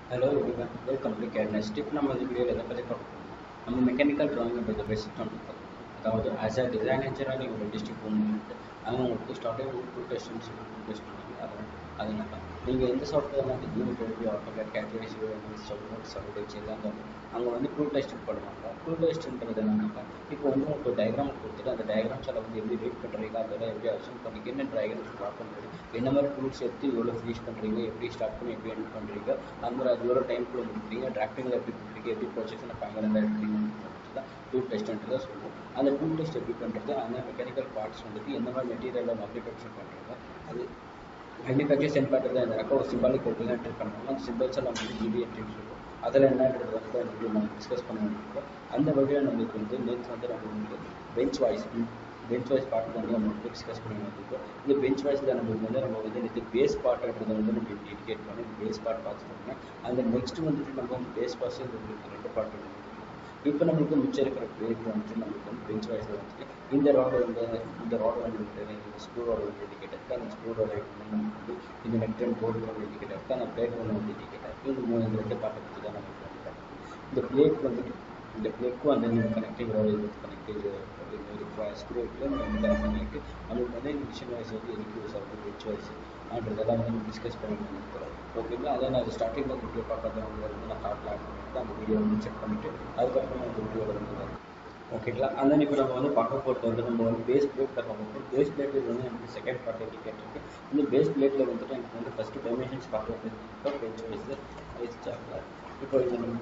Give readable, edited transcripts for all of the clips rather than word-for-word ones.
Hello everyone, welcome to CAD NEST. If நம்ம இந்த வீடியோவில் எதை பற்றி பார்க்க போகிறோம், நம்ம மெக்கானிக்கல் ட்ராயிங்ன்றது பெஸ்ட் ஒன்று பார்க்கணும். அதாவது ஆஸ் அ டிசைன் இன்ஜினியராக நீங்கள் ஒரு டிஸ்ட்ரிக்ட் போகணும்னு அவங்க உங்களுக்கு ஸ்டார்டிங் டூ டெஸ்ட்னு சொல்லி டூ டெஸ்ட் பண்ணுவாங்க. அதனால நீங்கள் எந்த சாஃப்ட்வேர் வந்து யூனிட் AutoCAD CAD சாலிட்ஸ் எல்லாம் அங்கே வந்து டூ டெஸ்ட் பண்ணுவாங்க. டூ டெஸ்ட்ன்றது என்னன்னாக்கா இப்போ வந்து உங்களுக்கு டயக்ராம் கொடுத்துட்டு அந்த டயக்ராம்ஸில் வந்து எப்படி ரீட் பண்ணுறீங்க, அதெல்லாம் எப்படி அசூம் பண்ணி என்ன டயக்ராம்ஸ் ட்ரா பண்ணுறது, என்ன மாதிரி டூல்ஸ் எடுத்து எவ்வளோ ஃபினிஷ் பண்ணுறீங்க, எப்படி ஸ்டார்ட் பண்ணி எப்படி எண்ட் பண்ணுறீங்க, அந்த மாதிரி அது எவ்வளோ டைம்குள்ளே முடிக்கிறீங்க, டிராஃப்டிங்கில் எப்படி பண்ணுறீங்க, எப்படி ப்ரொஜெக்ஷனை ஃபைனலாக எடுக்கிறீங்கன்னு தான் டூ டெஸ்ட்ன்றதை சொல்லுவோம். அந்த டூ டெஸ்ட் எப்படி பண்ணுறது, அந்த மெக்கானிக்கல் பார்ட்ஸ் வந்துட்டு எந்த மாதிரி மெட்டீரியலை மேனுஃபேக்சர் பண்ணுறாங்க, அது மேனுஃபேக்சர் சென்ட் பண்ணுறது அந்த ஒரு சிம்பாலிக் கொடுத்து என்ட்ரி பண்ணுவாங்க. அந்த சிம்பிள்ஸ் எல்லாம் வந்து ஜிபி என்ட்ரின்னு சொல்லுவோம். அதில் என்னன்றது வந்து நம்ம டிஸ்கஸ் பண்ணிருக்கோம். அந்த வழியாக நம்மளுக்கு வந்து நேற்று வந்து நம்ம வந்து பெஞ்ச் வாய்ஸ் பார்ட் வந்து நம்ம வந்து டிஸ்கஸ் பண்ணி வந்திருக்கோம். இந்த பெஞ்ச் வாய்ஸில் நம்மளுக்கு வந்து நம்ம வந்து நேற்று பேஸ் பார்ட்ன்றதை வந்து நம்ம டெடிகேட் பண்ணி பேஸ் பார்ட் பார்த்துட்டோம்னா அந்த நெக்ஸ்ட் வந்துட்டு நம்ம வந்து பேஸ் பார்ட்ஸ் ரெண்டு பார்ட் வந்து இப்போ நம்மளுக்கு மிச்சம் இருக்கிற பேருக்கு வந்துட்டு நம்மளுக்கு வந்து பெஞ்ச் வாய்ஸில் வந்துட்டு இந்த ராடு வந்து ஸ்க்ரூ ராடு வந்து இண்டிகேட் இருக்குது, அந்த ஸ்க்ரூ ராடு வந்து இந்த நெக்டன் போர்டு வந்து இண்டிகேட் இருக்குது, அந்த பிளேட் ஒன்று வந்து இண்டிகேட் இருக்குது. இந்த ரெண்டு பார்ட்டை பற்றி தான் நம்மளுக்கு வந்து இந்த பிளேட் வந்துட்டு இந்த பிளேட்க்கும் அந்த கனெக்டிங் ராடு இது கனெக்டிங் ஸ்க்ரூ இருக்குது கனெக்ட் பண்ணிட்டு நம்மளுக்கு வந்து மிஷின் வாய்ஸ் வந்து எதுக்கு யூஸ் ஆகுது பெஞ்ச் வாய்ஸ் அதெல்லாம் வந்து நம்ம டிஸ்கஸ் பண்ணி பண்ணிருக்கிறோம். ஓகேங்களா, அதை நான் ஸ்டார்டிங்கில் அந்த வீடியோ பார்க்கறதுக்கு வந்து நான் காட்டல அந்த வீடியோ வந்து செக் பண்ணிவிட்டு அதுக்கப்புறம் அந்த வீடியோவில் வந்து ஓகேங்களா. அந்த இப்போ நம்ம வந்து பார்க்க போகிறது வந்து நம்ம வந்து பேஸ் பிளேட்டில் பார்க்க போகிறோம். பேஸ் பிளேட்டில் வந்து எனக்கு செகண்ட் பார்ட் இண்டிகேட் இருக்குது. இந்த பேஸ் பிளேட்டில் வந்துட்டு எனக்கு வந்து ஃபஸ்ட்டு டைமென்ஷன்ஸ் பார்க்க இப்போ பெஞ்ச் வைஸ் சார்ட்டில் இப்போ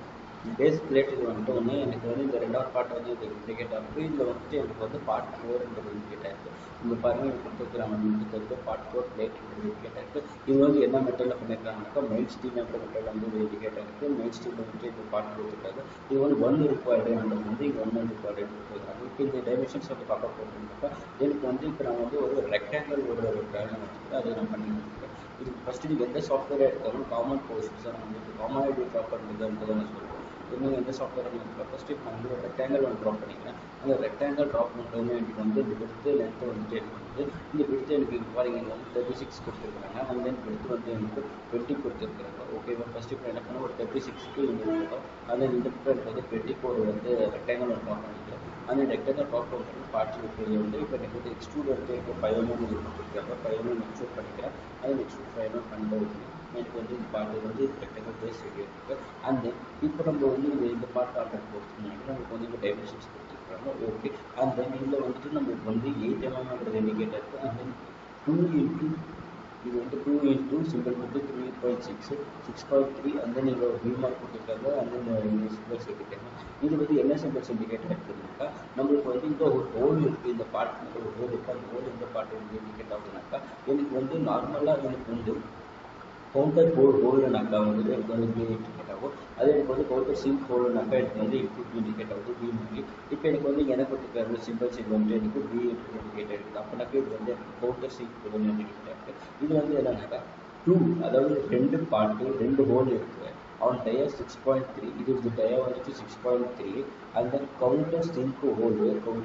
பேஸ் பிளேட் இது வந்துட்டு ஒன்று எனக்கு வந்து இந்த ரெண்டாவது பார்ட் வந்து இது இண்டிகேட் ஆகுது. இதில் வந்துட்டு எனக்கு வந்து பார்ட் 4ன்றது இண்டிகேட் ஆகிருக்கு. இந்த பாருங்கள் எனக்கு கொடுத்துருக்குறாங்க வந்து பார்ட் 4 பிளேட்ன்றது இண்டிகேட் ஆகிருக்கு. இது வந்து என்ன மெட்டீரியல் பண்ணியிருக்காங்கனாக்கா மெயின் ஸ்டீல் மெட்டீரியல் வந்து இது இண்டிகேட் ஆகிருக்கு. மெயின் ஸ்டீல் வந்துட்டு இது பார்ட் கொடுத்துருக்காங்க. இது வந்து 1 ரிக்வயர்டுன்றது வந்து இங்கே 1 ரிக்வயர்டு கொடுத்துருக்காங்க. இப்போ இந்த டைமென்ஷன்ஸ் வந்து பார்க்க போகிறோம்னாக்கா எனக்கு வந்து இப்போ நான் வந்து ஒரு ரெக்டாங்கிள் ஒரு ப்ராப்ளம் வச்சுக்கிட்டு அதை நான் பண்ணியிருக்கேன். இதுக்கு ஃபஸ்ட்டு நீங்கள் எந்த சாஃப்ட்வேர் எடுத்தாலும் காமன் போர்ஷன்ஸாக நான் வந்து காமன் ஐடி ட்ராப் பண்ணுறதுன்றதை நான் சொல்லுவேன். நீங்கள் எந்த சாஃப்ட்வேர் எடுத்தாலும் ஃபஸ்ட்டு இப்போ நான் வந்து ஒரு ரெக்டாங்கிள் ஒன்று ட்ராப் பண்ணிக்கிறேன். அந்த ரெக்டாங்கிள் ட்ராப் பண்ணுறதுமே எனக்கு வந்து இந்த விடுத்து லென்த்து வந்துட்டு எனக்கு வந்து இந்த விடுத்து எனக்கு இங்கே பாருங்க இங்கே வந்து 36 கொடுத்துருக்காங்க. அந்த தென் விடுத்து வந்து எனக்கு 20 கொடுத்துருக்காங்க. ஓகேவா, ஃபஸ்ட்டு இப்போ என்ன பண்ண ஒரு 36க்கு இங்கே இருக்கும். அதில் இந்த பக்கம் இருக்கிறது 24 வந்து ரெக்டாங்கிள் ஒன்று ட்ராப் பண்ணிக்கிறேன். அந்த ரெக்டாங்கிள் ட்ராப் பண்ணுறது பார்ட்ஸ் வந்து இப்போ எனக்கு வந்து எக்ஸ்ட்ரூட் வந்து இப்போ 5 mm கொடுத்துருக்காங்க. 5 mm எக்ஸ்ட்ரூட் பண்ணிக்கிறேன். அது எக்ஸ்ட்ரூட் 5 mm பண்ணுறது எனக்கு வந்து இந்த பார்ட்டு வந்து ரெக்டாங்கிள் பேஸ் ரெடி இருக்குது. அண்ட் இப்போ நம்ம வந்து இந்த பார்ட் ஆர்டர் கொடுத்துருந்தோம்னா நமக்கு வந்து இந்த டைமென்ஷன்ஸ் கொடுத்துருக்காங்க. ஓகே, அண்ட் தென் இதில் வந்துட்டு நம்மளுக்கு வந்து 8 mm இண்டிகேட்டர் இருக்குது. அண்ட் தென் 2 into இது வந்து 2 into சிம்பிள் வந்து 3.6 6.3 அண்ட் தென் இதில் ஒரு மார்க் கொடுத்துருக்காங்க. அண்ட் தென் சிம்பிள்ஸ் எடுத்துக்காங்க. இது வந்து என்ன சிம்பிள்ஸ் இண்டிகேட்டர் இருக்குதுனாக்கா நம்மளுக்கு வந்து இந்த ஒரு ஹோல் இருக்குது. இந்த பார்ட் ஒரு ஹோல் இருக்குது. அந்த ஹோல் இந்த பார்ட் வந்து இண்டிகேட் ஆகுதுனாக்கா எனக்கு வந்து நார்மலாக எனக்கு வந்து கவுண்டர் ஹோல்டுனாக்கா வந்து எனக்கு வந்து பி இண்டிகேட் ஆகும். அதே எனக்கு வந்து கவுண்டர் சிங்க் ஹோல்டுனாக்கா எனக்கு வந்து இன்புட் இண்டிகேட் ஆகுது பி மாதிரி. இப்போ எனக்கு வந்து எனக்கு கொடுத்துருக்காரு சிம்பிள்ஸ் இது வந்து எனக்கு பி இண்டிகேட் இருக்குது. அப்போனாக்கா இது வந்து எனக்கு கவுண்டர் சிங்க் ஹோல்டு இண்டிகேட் ஆகுது. இது வந்து என்னன்னாக்கா 2 அதாவது 2 பார்ட்டு 2 ஹோல் இருக்குது. அவன் டயா 6.3 இது டயா வந்துட்டு 6.3 and then counter sink hold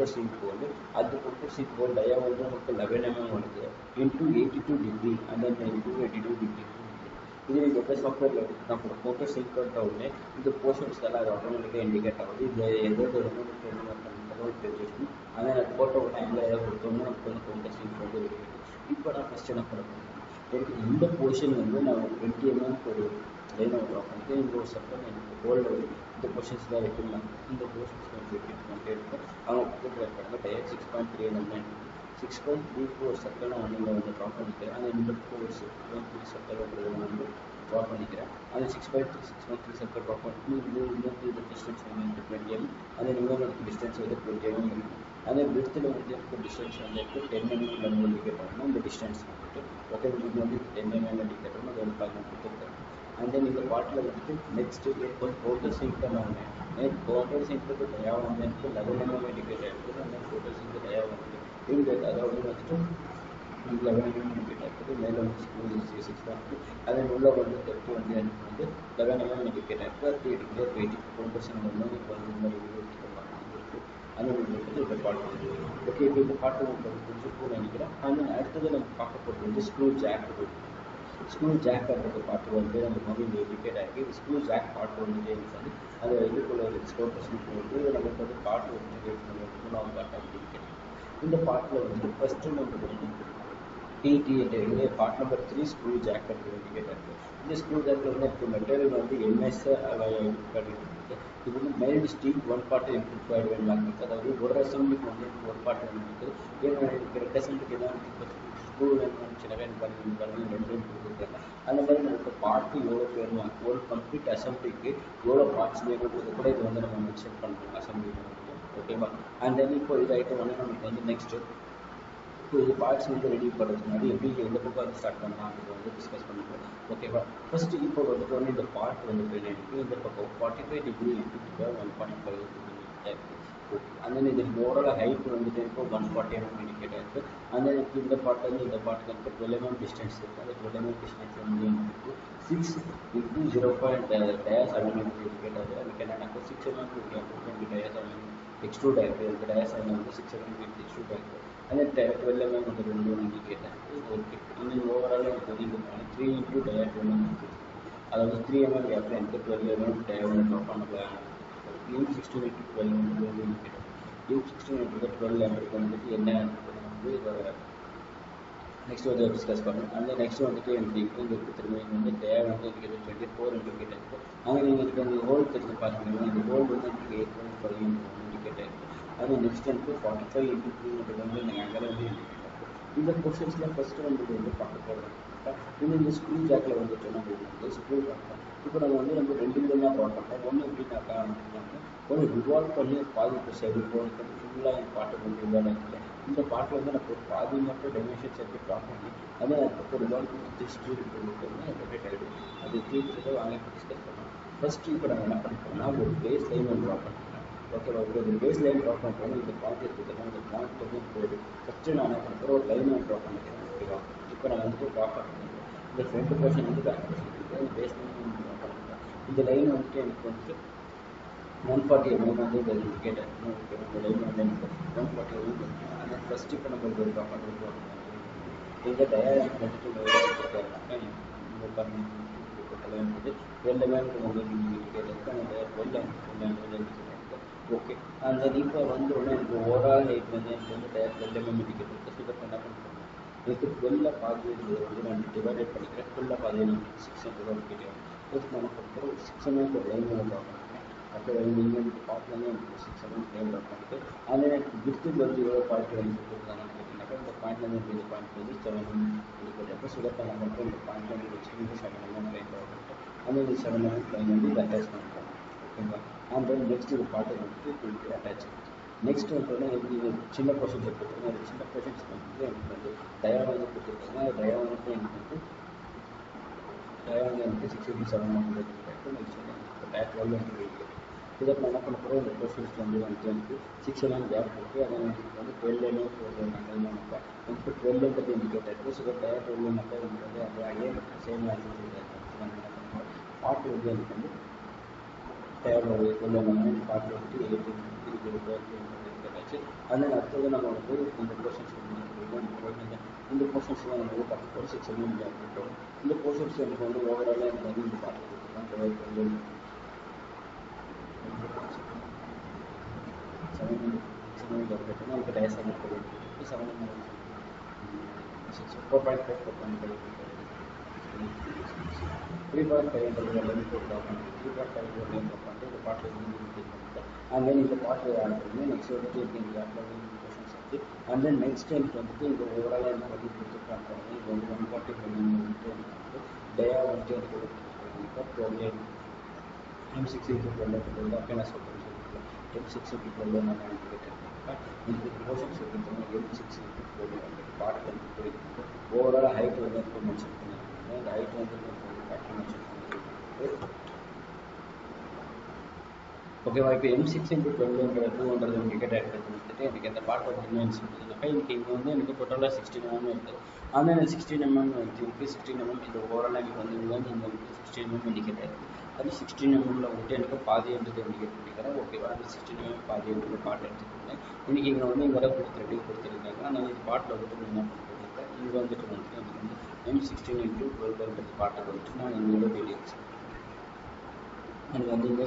அந்த கவுண்டர் சிங்க் ஹோல் டயா வந்து நமக்கு 11 mm வருது into 82 degree and then into 82 degree. இது நீங்கள் எந்த சாஃப்ட்வேரில் எடுத்து நம்ம ஃபோட்டோ சிங்க் உடனே இந்த போர்ஷன்ஸ் எல்லாம் அது ஆட்டோமேட்டிக்காக இண்டிகேட் ஆகுது. இது எதாவது தெரிஞ்சிருக்கும். ஆனால் எனக்கு ஃபோட்டோ உடனே ஆங்கிள் ஏதாவது கொடுத்தோம்னா நமக்கு வந்து ஃபோட்டோ சிங்க் வந்து இருக்குது. இப்போ நான் ஃபஸ்ட் என்ன பண்ண போகிறேன், எனக்கு இந்த போர்ஷன் வந்து நான் 20 mm ஒரு லைனை ட்ரா பண்ணிட்டு இந்த ஒரு சர்க்கிள் எனக்கு ஹோல்டு இந்த போர்ஷன்ஸ் தான் வைக்கணும். இந்த போர்ஷன்ஸ் வந்து வெட்டிட்டு பண்ணிட்டே இருக்கும். அவங்க பக்கத்தில் இருக்காங்க டயர் 6.3 நம்ம 6.3 ஒரு சர்க்கிள் நான் வந்து ட்ரா பண்ணிக்கிறேன். அந்த இந்த ஒரு 6.3 சர்க்கிள் வந்து ட்ரா பண்ணிக்கிறேன். அந்த 6.3 சர்க்கிள் ட்ரா பண்ணி இந்த டிஸ்டன்ஸ் வந்து 20 mm. அந்த இன்னொரு டிஸ்டன்ஸ் வந்து 20 mm இருக்கும். அந்த விடத்தில் வந்து இருக்க டிஸ்டன்ஸ் வந்து 10 mm நம்ம இண்டிகேட் பண்ணணும். இந்த டிஸ்டன்ஸ் வந்துட்டு ஓகே இது வந்து 10 mm இண்டிகேட் பண்ணணும். அது வந்து 15 கொடுத்துருக்காங்க. அண்ட் தென் இந்த பார்ட்டில் வந்துட்டு நெக்ஸ்ட் எனக்கு வந்து கவுண்டர் சிங்க் தான் வாங்கினேன். எனக்கு கவுண்டர் சிங்க்கு டயா வந்து எனக்கு 11 mm இண்டிகேட் ஆகிருக்குது. அந்த கவுண்டர் சிங்க்கு டயா வந்து இண்டிகேட் அதாவது வந்துட்டு 11 mm இண்டிகேட் ஆகிருக்குது. மேலே வந்து 6 தான் இருக்குது. அதன் உள்ள வந்து டெப்த் வந்து எனக்கு வந்து 11 mm இண்டிகேட் ஆகிருக்கு. அது எடுக்கிற வெயிட் கவுண்டர் சிங்க் வந்து இப்போ வந்து இந்த மாதிரி இருக்குது. அந்த வந்து இந்த பாட்டு வந்து ஓகே. இப்போ இந்த பாட்டு உங்களுக்கு புரிஞ்சுக்கும்னு நினைக்கிறேன். ஆனால் அடுத்தது நம்ம பார்க்க போகிறது வந்து ஸ்க்ரூ ஜாக். ஸ்க்ரூ ஜாக் அப்படின்ற பார்ட் வந்து நமக்கு வந்து இங்கே இண்டிகேட் ஆகிருக்கு. ஸ்க்ரூ ஜாக் பார்ட் வந்துட்டு எனக்கு வந்து அது இதுக்குள்ள ஒரு ஸ்டோக்கர்ஸ்னு வந்து நமக்கு வந்து பார்ட் வந்து மூணாவது பார்ட் அப்படி இண்டிகேட். இந்த பார்ட்டில் வந்து ஃபஸ்ட்டு நமக்கு வந்து PTA part number 3 screw jack indicator. This screw jack material வந்து MS பண்ணிட்டு இது வந்து mild steel one part include வேணும். அதாவது ஒரு அசம்பிளிக்கு வந்து ஒரு பார்ட் இருக்கு. ஏன்னா ரெண்டு அசம்பிளிக்கு தான் ஸ்க்ரூ வேணும் சின்ன வேணும் பண்ணி ரெண்டு கொடுத்துருக்காங்க. அந்த மாதிரி நமக்கு பார்ட்டு எவ்வளோ வேணும் ஒரு கம்ப்ளீட் அசம்பிளிக்கு எவ்வளோ பார்ட்ஸ் வேணுன்றது கூட இது வந்து நம்ம மென்ஷன் பண்ணுறோம் அசம்பிளி. ஓகேவா? அண்ட் தென் இப்போ இது ஐட்டம் வந்து நமக்கு வந்து நெக்ஸ்ட்டு இப்போ இது பார்ட்ஸ் வந்து ரெடி பண்ணுறதுக்கு முன்னாடி எப்படி எந்த பக்கம் வந்து ஸ்டார்ட் பண்ணலாம் அப்படின்னு வந்து டிஸ்கஸ் பண்ணிப்போம். ஓகேவா? ஃபஸ்ட்டு இப்போ வந்துட்டு வந்து இந்த பார்ட் வந்து எனக்கு இந்த பக்கம் 45 டிகிரி இன்ட்டு 145 இருக்குது. ஓகே, அந்த இது ஓவரால் ஹைட் வந்துட்டு இப்போ 140 mm இண்டிகேட் ஆகிருக்கு. அந்த இந்த பார்ட் வந்து இந்த பார்ட்டுக்கு வந்து 12 mm டிஸ்டன்ஸ் இருக்குது. அந்த 12 mm டிஸ்டன்ஸ் வந்து எனக்கு 6 into 0.7 இண்டிகேட் ஆகுது. அதுக்கு என்னென்னா 6 mm டயஸ் எக்ஸ்ட்ரூட் ஆகிருக்கு. இந்த டயஸ் வந்து 6 mm எக்ஸ்ட்ரூட் ஆகிருக்கு. and then 12 mm வந்து ரெண்டு இண்டிகேட் ஆகிருக்கு. ஓகே, and ஓவரால் எனக்கு வந்து இது 3 into டயஸ் அதாவது 3 mm கேப்பில் எனக்கு 12 mm டயஸ் ட்ராப் பண்ணலாம். U16 into 12 வந்து இண்டிகேட் U16 into 12 எனக்கு வந்துட்டு என்ன வந்து நெக்ஸ்ட் வந்து டிஸ்கஸ் பண்ணணும். அந்த நெக்ஸ்ட் வந்துட்டு எனக்கு இங்கே திரும்ப வந்து தேவை வந்து எனக்கு 24 இண்டிகேட் ஆகிருக்கு. ஆனால் நீங்கள் எனக்கு அந்த ஹோல் தெரிஞ்சு பார்த்தீங்கன்னா இந்த ஹோல் வந்து எனக்கு 8.5 இண்டிகேட் ஆகிருக்கு. அது நெக்ஸ்ட் எனக்கு 45 into 300 வந்து நீங்கள் அங்கே வந்து இண்டிகேட் ஆகிருக்கு. இந்த கொஸ்டின்ஸில் ஃபஸ்ட்டு வந்து பார்க்க போகிறோம். இந்த ஸ்க்ரூ ஜாக்கில் வந்துட்டு நம்ம வந்து ஸ்க்ரூ ஜாக் இப்போ நம்ம வந்து நம்ம ரெண்டு விதமாக ட்ரா பண்ணுறோம். ஒன்று எப்படின்னாக்கா ஒன்று ரிவால்வ் பண்ணி பாதி இப்போ சைடு ரிவால்வ் பண்ணி ஃபுல்லாக என் பாட்டை வந்து ரிவால்வ் ஆகிருக்கு. இந்த பாட்டில் வந்து நம்ம பாதி மட்டும் டைமென்ஷன்ஸ் எடுத்து ட்ரா பண்ணி அதே அதுக்கு ரிவால்வ் பண்ணி ஸ்க்ரூ கொடுத்தோம்னா ரொட்டேட் ஆகிடும். அது தீர்த்து வாங்கி டிஸ்கஸ் பண்ணலாம். ஃபஸ்ட்டு இப்போ நம்ம என்ன பண்ணிட்டோம்னா ஒரு பேஸ் லைன் வந்து ட்ரா பண்ணிக்கலாம். ஓகேவா? ஒரு பேஸ் லைன் ட்ரா பண்ணுறோம். இந்த பாயிண்ட் இருக்குதுன்னா இந்த பாயிண்ட் வந்து போகுது. ஃபஸ்ட்டு நான் என்ன பண்ணுறேன் ஒரு லைன் ட்ரா பண்ணிக்கிறேன். ஓகேவா? இப்போ நான் வந்துட்டு ட்ரா பண்ணுறேன். இந்த ஃப்ரண்ட் போர்ஷன் வந்து பேக் போர்ஷன் இருக்குது. இந்த பேஸ் லைன் வந்து ட்ரா பண்ணிக்கிறேன். இந்த லைன் வந்துட்டு எனக்கு வந்துட்டு 140 mm வந்து இந்த இண்டிகேட் ஆகிருக்கும். ஓகே, இந்த லைன் வந்து எனக்கு 140 mm கொடுக்கும். அந்த ஃபஸ்ட்டு இப்போ நம்ம ஒரு ட்ரா பண்ணுறோம். இந்த டயாகிராம் வந்துட்டு கொடுத்துருக்காருனாக்கா இந்த லைன் வந்து 12 mm வந்து இண்டிகேட் இருக்குது. அந்த 12 வந்து இண்டிகேட் ஆகிருக்கு. ஓகே, அந்த இப்போ வந்து உடனே எனக்கு ஓவரால் ஹைட் வந்து எனக்கு வந்து 12 mm இண்டிகேட் இருக்குது. ஸோ இப்போ என்ன பண்ணுறோம் எனக்கு 12 பாதி வந்து நான் டிவைடட் பண்ணிக்கிறேன். 12 பாதி நான் 6 இண்டிகேட் ஆகும். ப்ளஸ் நான் பண்ணுறோம் 6 mm ஒரு லைன் வந்து ட்ரா பண்ணுறேன். அப்போ நீங்கள் பார்ட்ல வந்து எனக்கு 6 mm லைன் ட்ரா பண்ணிட்டு அதில் எனக்கு வித்து வந்து எவ்வளோ பாயிண்ட் வந்து கொடுத்துருக்காங்கன்னு கேட்டிங்கனாக்கா இந்த பாயிண்ட்ல வந்து இந்த பாயிண்ட் வந்து 7 mm இண்டிகேட் ஆகும். ஸோ தட் நான் பண்ணுறேன் இந்த பாயிண்ட் வந்து வச்சுட்டு 7 mm லைன் ட்ரா பண்ணிட்டு அந்த 7 mm லைன் வந்து இது அட்டாச் பண்ணுறோம். ஓகேங்களா? அண்ட் தென் நெக்ஸ்ட் இது பாட்டு வந்துட்டு அட்டாச் ஆகிடுச்சு. நெக்ஸ்ட் வந்து எப்படி சின்ன ப்ரொசீஜர் கொடுத்துருங்க. அந்த சின்ன ப்ரொசீஜர் வந்து எனக்கு வந்து டயா வந்து கொடுத்துருக்காங்க. அந்த டயா வந்து எனக்கு வந்து டயா வந்து எனக்கு 687 நெக்ஸ்ட் வந்து இப்போ டயா 12 இண்டிகேட். இதை நான் என்ன பண்ண போகிறோம் இந்த ப்ரொசீஜர் வந்து எனக்கு 6 mm கேப் போட்டு அதை எனக்கு வந்து 12 mm போடுறேன்னாக்கா எனக்கு 12 இண்டிகேட் ஆகிருக்கு. ஸோ டயா 12 எனக்கு வந்து அது அகைன் சேம் பாட்டு வந்து எனக்கு வந்து டயரோட 12 mm பாட்டு வந்துட்டு 18 ஆச்சு. அதனால் அடுத்தது நம்ம வந்து இந்த போர்ஷன்ஸ் இந்த போர்ஷன்ஸ்லாம் நம்ம வந்து பார்க்க போகிறோம். 6 mm கேப் போகிறோம். இந்த போர்ஷன்ஸ் எனக்கு வந்து ஓவராலாக எனக்கு வந்து இந்த பாட்டு கொடுத்துருக்காங்க. 7 mm கேப் போட்டோம்னா இப்போ dia 7 mm 7 mm 4.5 4.5 3.5 line draw பண்ணிட்டு 3.5 லைன் ட்ரா பண்ணிட்டு இந்த பாட்டில் வந்து இன்க்ரீஸ் பண்ணிட்டு அண்ட் தென் இந்த பாட்டில் ஆட் பண்ணி நெக்ஸ்ட் வந்துட்டு இந்த கேப்பில் வந்து கொஷன்ஸ் இருக்குது. அண்ட் தென் நெக்ஸ்ட் எனக்கு வந்துட்டு இந்த ஓவராலாக எனக்கு வந்து கொடுத்துருக்காங்க. இது வந்து 140 mm வந்துட்டு எனக்கு வந்து டயா வந்துட்டு எனக்கு கொடுத்துருக்காங்க. 12 M6 into 12 அப்போ நான் சொல்கிறேன் M6 into 12 நான் இண்டிகேட் இந்த போர்ஷன்ஸ் எடுத்துட்டோம்னா M6 into 12 அந்த பாட்டில் வந்து போயிருக்கு. ஓவரால் ஹைட் வந்து இப்போ மென்ஷன் பண்ணியிருக்காங்க. இந்த ஹைட் வந்து பாட்டில் மென்ஷன் பண்ணியிருக்காங்க. ஓகேவா? இப்போ M6 into 12 200 இண்டிகேட் ஆகிட்டு வந்துட்டு எனக்கு இந்த பாட்டு வந்து என்ன சொல்லுதுனாக்கா எனக்கு இங்கே வந்து எனக்கு டோட்டலாக 16 mm இருக்குது. ஆனால் எனக்கு 16 mm இருக்குது. 16 mm இந்த ஓவராலாக எனக்கு வந்து இங்கே வந்து இந்த 16 mm இண்டிகேட் ஆகிருக்கு. அது 16 mm வந்துட்டு எனக்கு பாதி என்றது இண்டிகேட் பண்ணிக்கிறேன். ஓகேவா? அந்த 16 mm பாதி என்றது பாட்டு எடுத்துக்கோங்க. இன்றைக்கி இங்கே வந்து இங்கே வர கொடுத்துருக்காங்க. ஆனால் இந்த பாட்டில் வந்துட்டு என்ன பண்ணுறீங்க இங்கே வந்துட்டு எனக்கு வந்து M16 into 12 பார்ட்டை வந்துட்டு நான் என்னோட டீடைல்ஸ் எனக்கு வந்து இந்த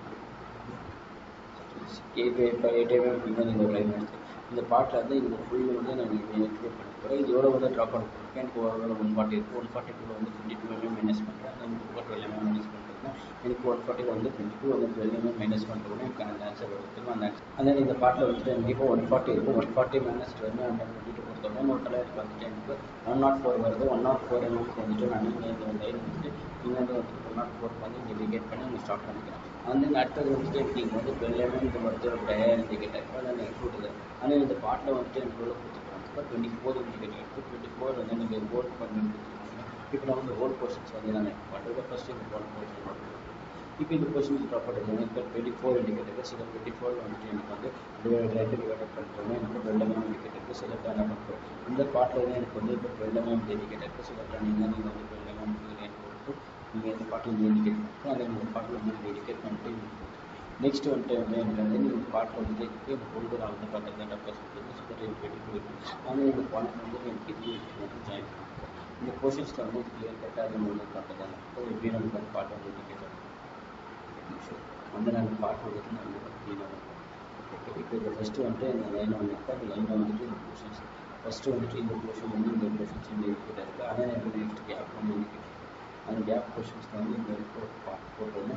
8mm இங்கே நீங்கள் லைன் எடுத்து இந்த பார்ட்டில் வந்து இந்த ஃபுல்லு வந்து நான் எக்ஸ்ப்ளோர் பண்ண போகிறேன். இதோட வந்து ட்ராப் பண்ண போகிறேன். எனக்கு ஓவரால் 140 இருக்குது. 142 வந்து 22mm மைனஸ் பண்ணுறேன். அந்த 12mm மைனஸ் பண்ணுறதுனா எனக்கு 140 வந்து 22 வந்து 12mm மைனஸ் பண்ணுறதுனா எனக்கு அந்த ஆன்சர் எடுத்துக்கலாம். அந்த ஆன்சர் அதே இந்த பார்ட்டில் வந்துட்டு எனக்கு இப்போ 140 இருக்கும். 140 மைனஸ் 22 கொடுத்தோம்னா டோட்டலாக எனக்கு வந்துட்டு எனக்கு 104 வருது. 104 வந்துட்டு நான் இந்த லைன் வந்துட்டு இங்கே வந்துட்டு 104 வந்து இங்கே இண்டிகேட் பண்ணி இங்கே ஸ்டார்ட் பண்ணிக்கிறேன். வந்து அடுத்தது வந்துட்டு எனக்கு இங்கே வந்து 12mm இந்த மருத்துவ டயர் இண்டிகேட்டர் அதை நான் எக்ஸ்க்ளூட் ஆனால் இந்த பார்ட்டில் வந்துட்டு எனக்கு உள்ள கொடுத்துருக்காங்க 24 இண்டிகேட்டர் இருக்குது. 24 வந்து நீங்கள் ஹோல்ட் பண்ணி கொடுத்துருக்காங்க. இப்போ நான் வந்து ஹோல் போர்ஷன்ஸ் வந்து நான் பண்ணுறது ஃபஸ்ட்டு இந்த ஹோல் போர்ஷன் இப்போ இந்த கொஸ்டின் ட்ராப் பண்ணுறது இப்போ 24 இண்டிகேட்டருக்கு சில 24 வந்துட்டு எனக்கு வந்து ரெண்டு டிவைட் பண்ணுறோம்னா எனக்கு 12mm இண்டிகேட்டருக்கு செலக்ட் என்ன பண்ணுறோம். இந்த பார்ட்டில் வந்து எனக்கு வந்து இப்போ 12mm இண்டிகேட்டருக்கு செலக்ட் பண்ணிங்கன்னா நீங்கள் வந்து 12mm கொடுத்து நீங்கள் இந்த பார்ட்டில் இண்டிகேட் பண்ணுறோம். அதை இந்த பார்ட்டில் வந்து இண்டிகேட் பண்ணிட்டு நெக்ஸ்ட் வந்துட்டு எனக்கு வந்து இந்த பார்ட்டில் வந்து எனக்கு இந்த கொண்டு நான் வந்து பார்த்துருக்கேன் டப்பா சொல்லுறது சுத்தர் எனக்கு ஆனால் இந்த பாயிண்ட் வந்து எனக்கு இது வந்து ஜாயின் பண்ணுறேன். இந்த போர்ஷன்ஸில் வந்து கிளியர் கட்டாக அது வந்து பார்த்துருக்காங்க. இப்போ எப்படி நமக்கு வந்து பார்ட் வந்து இண்டிகேட் வந்து நான் பார்ட் வந்துட்டு நான் வந்து க்ளீனாக ஓகே. இப்போ இந்த ஃபஸ்ட்டு வந்துட்டு இந்த லைன் வந்துட்டு அந்த லைனில் வந்துட்டு இந்த போர்ஷன்ஸ் ஃபஸ்ட்டு வந்துட்டு இந்த போர்ஷன் வந்து இந்த போர்ஷன்ஸ் இந்த இண்டிகேட் இருக்குது. ஆனால் எனக்கு நெக்ஸ்ட் கேப் வந்து இண்டிகேட் அந்த கேப் போர்ஷன்ஸில் வந்து இந்த பார்ட் போட்டோன்னா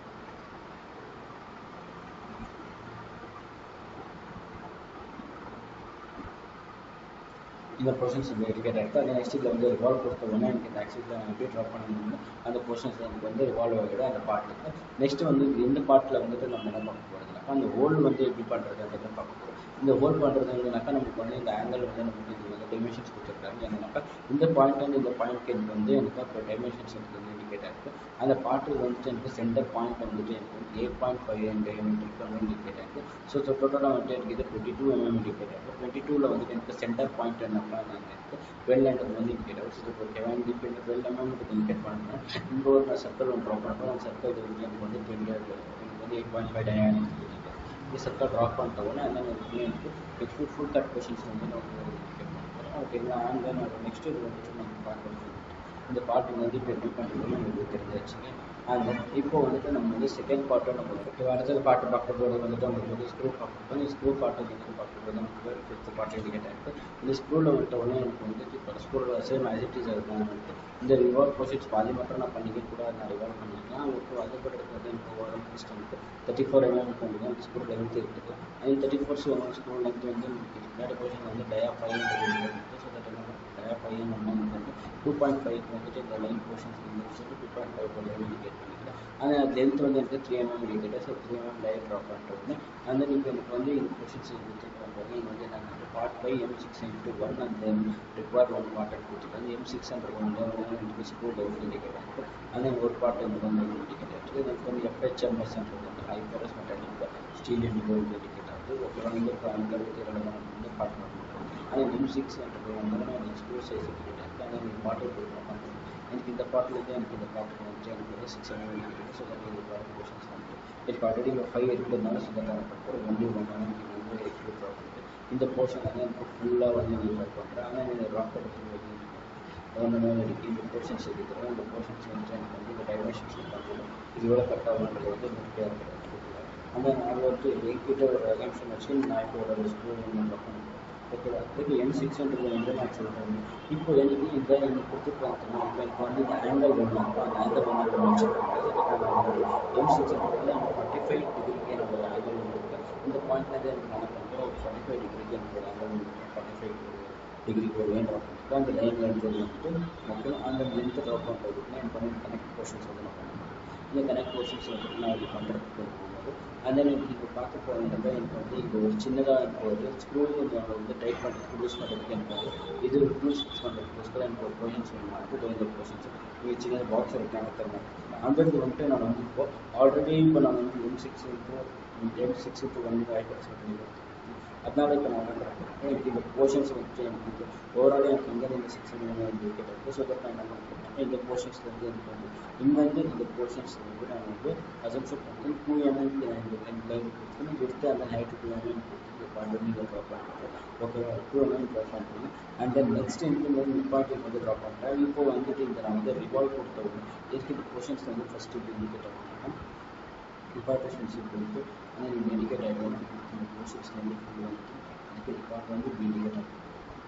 இந்த போர்ஷன்ஸ் இந்த இண்டிகேட் ஆகிருக்கு. அந்த நெக்ஸ்ட் இதில் வந்து ரிவால்வ் கொடுத்தோம்னா எனக்கு இந்த ஆக்சிஸில் நான் எப்படி ட்ராப் பண்ணணும்னு அந்த போர்ஷன்ஸ் எனக்கு வந்து ரிவால்வ் ஆகிடும் அந்த பார்ட்டுக்கு. நெக்ஸ்ட் வந்து இந்த பார்ட்டில் வந்துட்டு நம்ம என்ன பார்க்க போகிறதுனாக்கா அந்த ஹோல் வந்து எப்படி பண்ணுறதுன்றதை பார்க்க போகிறோம். இந்த ஹோல் பண்ணுறது வந்துனாக்கா நமக்கு வந்து இந்த ஆங்கிள் வந்து நமக்கு இது வந்து டைமென்ஷன்ஸ் கொடுத்துருக்காங்க. என்னன்னாக்கா இந்த பாயிண்ட் வந்து இந்த பாயிண்ட்க்கு எனக்கு வந்து எனக்கு இப்போ டைமென்ஷன்ஸ் எனக்கு வந்து இண்டிகேட் ஆகிருக்கு. அந்த பார்ட்டில் வந்துட்டு எனக்கு சென்டர் பாயிண்ட் வந்துட்டு எனக்கு வந்து 8.5 diameter வந்து இண்டிகேட் ஆகிருக்கு. ஸோ டோட்டலாக வந்துட்டு எனக்கு இது 22mm இண்டிகேட் ஆகிருக்கு. 22ல் வந்துட்டு எனக்கு சென்டர் பாயிண்ட் என்ன இருக்குது 12 வந்து இண்டிகேட் ஆகும். ஸோ ஓகேவா இந்த இப்போ இந்த 12mm இண்டிகேட் பண்ணுறேன். இங்கே ஒரு நான் சர்க்கிள் ஒன்று ட்ரா பண்ணுறேன். அந்த சர்க்கிள் வந்து எனக்கு வந்து 8.5 diameter இந்த சர்க்கிள் ட்ரா பண்ணிட்டோன்னா அந்த எனக்கு ஃபுல் கட் கொஷின்ஸ் வந்து நான் இண்டிகேட் பண்ணுறேன். ஓகேங்களா. அண்ட் தென் நெக்ஸ்ட் இது வந்துட்டு நம்ம பார்க்குறது இந்த பார்ட்டு வந்து இப்போ எப்படி பண்ணுறதுன்னு உங்களுக்கு தெரிஞ்சாச்சுங்க. அண்ட் இப்போ வந்துட்டு நம்ம வந்து செகண்ட் பார்ட்டும் நம்ம ஓகே அடுத்தது பாட்டு பார்க்க போகிறது வந்துட்டு உங்களுக்கு வந்து ஸ்க்ரூ பார்க்க இந்த ஸ்க்ரூ பாட்டு வந்துட்டு பார்க்கும்போது நமக்கு ஃபிஃப்த் பார்ட் இண்டிகேட் ஆகிருக்கு. இந்த ஸ்க்ரூவில் வந்துட்டு உடனே எனக்கு வந்துட்டு இப்போ ஸ்க்ரூவில் சேம் ஆக்டிவிட்டிஸ் இருக்கும். இந்த ரிவால்வ் ப்ரொசீஜ் பாதி மட்டும் நான் பண்ணிக்க கூட நான் ரிவால்வ் பண்ணிக்கலாம். உங்களுக்கு அதுபடி இருக்கிறது எனக்கு ஓவரால் ஃபஸ்ட் வந்து 34mm கொண்டு தான் ஸ்க்ரூ லென்த் இருக்குது. அந்த 34 ஸ்க்ரூ லென்த் வந்து முன்னாடி போர்ஷன் வந்து டயா 5 இருக்குது. ஸோ தட் என்ன டயா 5 வந்து 2.5 வந்துட்டு இந்த லைன் போர்ஷன்ஸ் வந்து 2.5 லைன் இண்டிகேட் பண்ணிக்கிறேன். ஆனால் லென்த் வந்து எனக்கு 3mm indicator. So 3mm line drop பண்ணுறது அந்த இப்போ எனக்கு வந்து இந்த கொஷின்ஸ் கொடுத்துருக்காங்க. நீங்கள் வந்து நாங்கள் பார்ட் 5 M6/1 அந்த ரிக்வயர்ட் ஒன் பார்ட்டை கொடுத்துருக்காங்க. M6 எனக்கு ஸ்க்ரூ லென்த் இண்டிகேட் ஆகிருக்கு. ஆனால் ஒரு பார்ட் எனக்கு வந்து இண்டிகேட் ஆகிருக்கு. எனக்கு வந்து FHMS வந்து ஹைப்பரஸ் மெட்டாலிக் ஸ்டீல் இண்டிகேட் ஆகுது. ஓகேவா இந்த அந்த 22 வந்து பார்ட் பண்ணுறோம். ஆனால் M6 வந்து எனக்கு ஸ்க்ரூ சைஸ் இண்டிகேட் ஆகிருக்கு. ஆனால் எனக்கு பாட்டில் கொடுக்குறோம். எனக்கு இந்த பார்ட்லேருந்து எனக்கு இந்த பார்ட்டுக்கு வந்துட்டு எனக்கு வந்து 6mm இருக்குது. ஸோ தட் இது போர்ஷன்ஸ் வந்து எனக்கு ஆல்ரெடி 5 இருக்கிறதுனால ஸோ தட் ஒரு ஒன்லி 1 எனக்கு வந்து எக்ஸ்க்ளூட் ட்ராப் பண்ணிட்டு இந்த போர்ஷன் வந்து எனக்கு ஃபுல்லாக வந்து நான் ட்ராப் பண்ணுறேன். ஆனால் இந்த ட்ராப் எடுத்து ஒன்று எனக்கு இந்த போர்ஷன்ஸ் இருக்கிறோம். இந்த போர்ஷன்ஸ் வந்து எனக்கு வந்து இந்த டைமென்ஷன்ஸ் பண்ணுறது இதோட கட் ஆகுன்றது வந்து முக்கியம் இருக்கிறது. அந்த நான் வந்து எங்கிட்ட ஒரு அசம்ஷன் வச்சு நான் இப்போ ஒரு ஸ்கூல் வந்து ட்ராப் பண்ணுறேன். ஓகேவா. அதுக்கு M6 வந்து நான் சொல்கிறேன். இப்போ எனக்கு இதை எனக்கு கொடுத்துருக்காங்க. இப்போ எனக்கு வந்து இந்த ஆங்கிள் வேணும். அந்த ஆங்கிள் வந்து மென்ஷன் பண்ணுறது M6 நம்ம 45 டிகிரிக்கு நம்ம ஆங்கிள் வந்துருக்கு. இந்த பாயிண்ட்லேருந்து எனக்கு என்ன பண்ணுறோம் ஒரு 45 டிகிரிக்கு எனக்கு ஒரு ஆங்கிள் வந்து 45 டிகிரிக்கு ஒரு லைன் ட்ராப் பண்ணிட்டு அந்த லைன் லென்த் வந்துட்டு ஓகேவா. அந்த லென்த்து ட்ராப் பண்ணுறதுக்கு எனக்கு வந்து கனெக்ட் போர்ஷன்ஸ் வந்து நான் பண்ணுறேன். இந்த கனெக்ட் போர்ஷன்ஸ் வந்துட்டு நான் இது பண்ணுறதுக்கு போகும்போது அந்த எனக்கு இப்போ பார்க்க போகிறதுனால எனக்கு வந்து இது ஒரு சின்னதாக எனக்கு ஒரு ஸ்க்ரூ வந்து டைட் பண்ணுறதுக்கு லூஸ் பண்ணுறதுக்கு எனக்கு வந்து இது லூஸ் ஃபிக்ஸ் பண்ணுறதுக்கு எனக்கு ஒரு போர்ஷன்ஸ் வேணும். இந்த போர்ஷன்ஸ் இது சின்ன பாக்ஸ் இருக்காங்க தருவேன். அந்த இது வந்துட்டு நான் வந்து இப்போ ஆல்ரெடி இப்போ நான் வந்து M6/1 ஹைப்பர்ஸ் அதனால இப்போ நான் என்ன பண்ணுறேன், எனக்கு இந்த போர்ஷன்ஸ் வந்துட்டு எனக்கு ஓவரால் எனக்கு இந்த செக்ஷன் இருக்குது. ஸோ தட் நான் என்ன பண்ணுறேன், இந்த போர்ஷன்ஸ்லேருந்து எனக்கு வந்து இங்கேருந்து இந்த போர்ஷன்ஸ் வந்து நான் வந்து அசம்ஷன் பண்ணி 2 mm இந்த லைன் கொடுத்து எடுத்து அந்த ஹைட் 2 mm கொடுத்து பாயிண்ட் நீங்கள் ட்ரா பண்ணுறேன். ஓகேவா, 2 mm ட்ரா பண்ணுறேன். அண்ட் தென் நெக்ஸ்ட் இந்த மாதிரி இம்பார்ட்டன்ட் வந்து ட்ரா பண்ணுறேன். இப்போ வந்துட்டு இந்த நான் வந்து ரிவால்வ் கொடுத்தவங்க எதுக்கு இந்த போர்ஷன்ஸ் வந்து ஃபஸ்ட்டு இப்படி இண்டிகேட் ஆகணும், இம்பார்ட்டன்ஸ் கொடுத்து ஆனால் நீங்கள் இண்டிகேட் ஆகிடும். இந்த போர்ஷன்ஸ் வந்து ஃபுல் வந்துட்டு அதுக்கு பார்ட் வந்து இண்டிகேட் ஆகும்.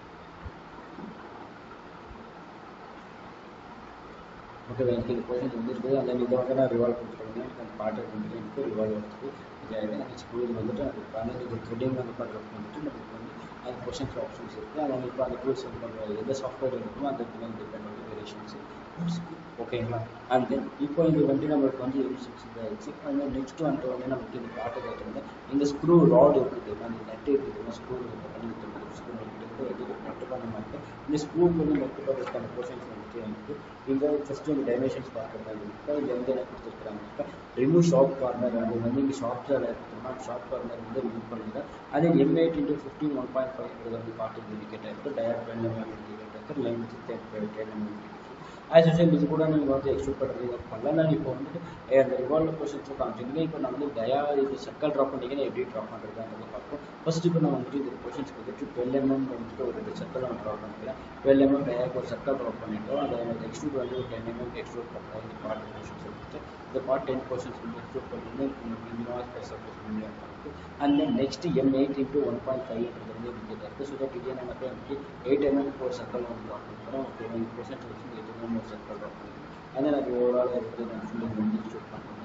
ஓகேவா, எனக்கு இந்த போர்ஷன்ஸ் வந்துருக்கு. அந்த இதை வந்து நான் ரிவால்வ் கொடுத்துருக்கேன். அந்த பாட்டை வந்துட்டு எனக்கு ரிவால்வ் எடுத்துட்டு இதாகிடும். நெக்ஸ்ட் இது வந்துட்டு அது பண்ணி இது த்ரெட்டிங் வந்து பண்ணுறதுக்கு வந்துட்டு நமக்கு வந்து அந்த போர்ஷன்ஸ் ஆப்ஷன்ஸ் இருக்குது. அதை இப்போ அந்த டூல்ஸ் வந்து நம்ம எந்த சாஃப்ட்வேர் இருக்குமோ அந்த டிபெண்ட் பண்ணி வேரியேஷன்ஸ் ஓகேங்களா. அண்ட் தென் இப்போ இது வந்து நம்மளுக்கு வந்து இன்ஸ்ட்ரக்ஷன் ஆகிடுச்சு. அந்த நெக்ஸ்ட் வந்துட்டு வந்து நமக்கு இந்த பாட்டை கேட்டிருந்தேன். இந்த ஸ்க்ரூ ராட் இருக்குது, அந்த நெட்டு இருக்குது, ஸ்க்ரூ பண்ணி ஸ்க்ரூ நெட்டு பண்ண மாட்டேன். இந்த ஸ்க்ரூ பண்ணி நெட்டு பண்ணுறதுக்கான போர்ஷன்ஸ் வந்துட்டு எனக்கு இங்கே ஃபஸ்ட்டு இந்த டைமென்ஷன்ஸ் பார்க்குறாங்க. இப்போ இங்கே வந்து என்ன கொடுத்துருக்குறாங்க, இப்போ ரிமூவ் ஷார்ப் கார்னர். அது வந்து இங்கே ஷார்ப் சார் எடுத்தோம்னா ஷார்ப் கார்னர் வந்து ரிமூவ் பண்ணுங்க. அதே M8 × 15 1.5 வந்து பாட்டு இண்டிகேட் ஆகிருக்கு. டயர் 10 mm இண்டிகேட் ஆகிருக்கு. லைன் 10 mm ஆஸ் யூஷுவல் இது கூட நீங்கள் வந்து எக்ஸ்ட்ரூட் பண்ணுறது பண்ணலாம். நான் இப்போ வந்துட்டு அந்த ரிவால்வ் போர்ஷன்ஸும் காமிச்சிருக்கேன். இப்போ நான் வந்து டயா இது சர்க்கிள் ட்ராப் பண்ணிங்கன்னா எப்படி ட்ராப் பண்ணுறதுன்றது பார்ப்போம். ஃபஸ்ட்டு இப்போ நான் வந்துட்டு இந்த போர்ஷன்ஸ் வந்துட்டு 12 mm வந்துட்டு ஒரு சர்க்கிள் நான் ட்ராப் பண்ணிக்கிறேன். 12 mm டயாக்கு ஒரு சர்க்கிள் ட்ராப் பண்ணிட்டோம். அதை எக்ஸ்ட்ரூட் வந்து ஒரு 10 mm எக்ஸ்ட்ரூட் பண்ணுறேன். இந்த பார்ட் போர்ஷன்ஸ் வந்துட்டு இந்த பார்ட் 10 போர்ஷன்ஸ் வந்து எக்ஸ்ட்ரூட் பண்ணி இருக்குது. அண்ட் தென் நெக்ஸ்ட் M8 × 1.5 வந்து இண்டிகேட் ஆகிருக்கு. ஸோ தட் இதே நம்ம வந்து 8 mm ஒரு சர்க்கிள் வந்து ட்ராப் பண்ணுறோம். ஓகே, 8% வச்சு 8 mm ஒரு சர்க்கிள் ட்ராப் பண்ணிக்கிறேன். அதனால் அது ஓவரால் எடுத்து நான் ஃபுல்லாக வந்து எக்ஸ்ட்ரூட் பண்ணுறேன்.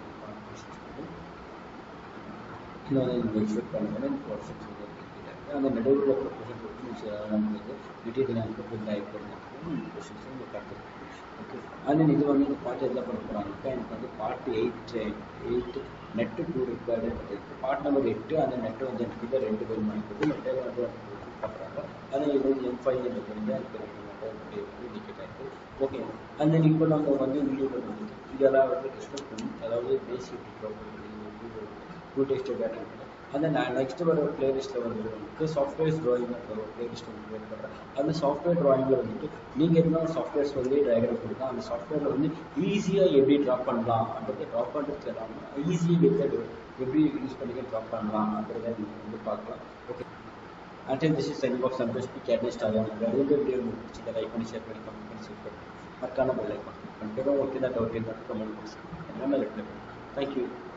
இல்லை வந்து எக்ஸ்ட்ரூட் பண்ணுறேன். இந்த போர்ஷன்ஸ் வந்து இண்டிகேட் ஆகிருக்கு. அந்த நடுவில் இருக்கிற போர்ஷன்ஸ் வச்சு நமக்கு மெட்டீரியல் நமக்கு பில்ட் ஆகி போகிறதுக்கு இந்த போர்ஷன்ஸ் வந்து பார்த்துருக்கு. ஓகே, அது இது வந்து இந்த பார்ட் எதில் பண்ண போகிறாங்க, எனக்கு வந்து பார்ட் 8 நெட்டு 2 ரிக்வயர்டு இருக்குது. பார்ட் நம்பர் 8 அந்த நெட்டு வந்து எனக்கு இதை 2 பேர் வாங்கிட்டு நெட்டை வந்து பண்ணுறாங்க. அது இது வந்து M5 வந்து எனக்கு 2 நெட்டை இண்டிகேட் ஆகிருக்கு. ஓகே, அந்த இப்போ நம்ம வந்து வீடியோவில் வந்து இதெல்லாம் வந்து டிஸ்கஸ் பண்ணி, அதாவது பேசிக் டூ டெஸ்ட் பேட்டர் அந்த நான் நெக்ஸ்ட் வர பிளேலிஸ்ட்டில் வந்து உங்களுக்கு சாஃப்ட்வேர்ஸ் ட்ராயிங் ஒரு பிளேலிஸ்ட் வந்து க்ரியேட் பண்ணுறேன். அந்த சாஃப்ட்வேர் ட்ராயிங்கில் வந்துட்டு நீங்கள் இருந்தால் சாஃப்ட்வேர்ஸ் வந்து டயக்ராம் கொடுக்கலாம். அந்த சாஃப்ட்வேரில் வந்து ஈஸியாக எப்படி ட்ராப் பண்ணலாம் அப்படின்றது ட்ராப் பண்ணுறதுக்கு இல்லாமல் ஈஸியாக மெத்தட் எப்படி யூஸ் பண்ணி ட்ராப் பண்ணலாம் அப்படின்றத நீங்கள் வந்து பார்க்கலாம். Okay, until this is signing off. Santosh P. CAD NEST RR. இந்த வீடியோ உங்களுக்கு லைக் பண்ணி ஷேர் பண்ணி கமெண்ட் பண்ணி ஷேர் பண்ணி மறக்காம பெல் ஐக்கான் பண்ணிட்டு ஓகே தான் டவுட் இருந்தால் கமெண்ட் பண்ணி எல்லாமே ரிப்ளை பண்ணுங்கள். தேங்க்யூ.